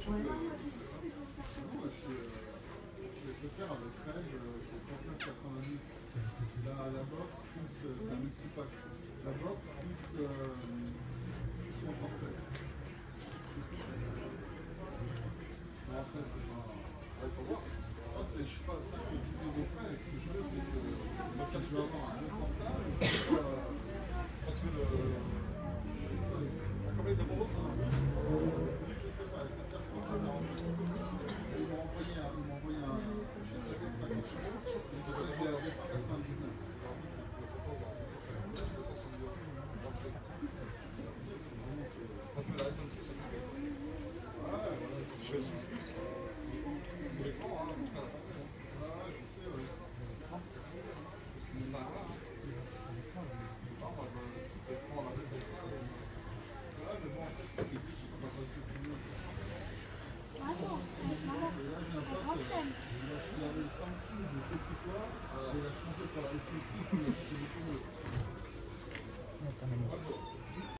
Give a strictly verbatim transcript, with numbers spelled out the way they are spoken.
Ouais. Non, moi, je je vais faire avec treize, c'est trente-neuf quatre-vingt-dix. La, la box plus, euh, c'est un multipack. La box plus, euh, plus son forfait. Mais après, c'est pas. Ouais, faut voir. Moi, c'est, je sais pas, cinq ou dix euros près. Ce que je veux, c'est que moi, quand je vais avoir un bon portable, je vais pas. Parce que le. La commande de mon autre, je sais pas, ça fait trois cent quarante. Ils m'ont envoyé un. Ils m'ont envoyé un. J'ai traité de cinquante euros. Et peut-être que j'ai à deux cent quatre-vingt-dix-neuf. Ça fait l'iPhone six. Ouais, voilà. Je fais six plus. Vous les prendre, hein, en tout cas. Ouais, je sais, oui. Ça va. Non, moi, je vais prendre un peu comme ça. Ouais, mais bon, en fait, c'est des trucs, on va pas se souvenir. Ah non, c'est marrant. Et là, j'ai un Un pote, grand thème. il a acheté un Samsung, je sais plus quoi, et il a changé pour la S six.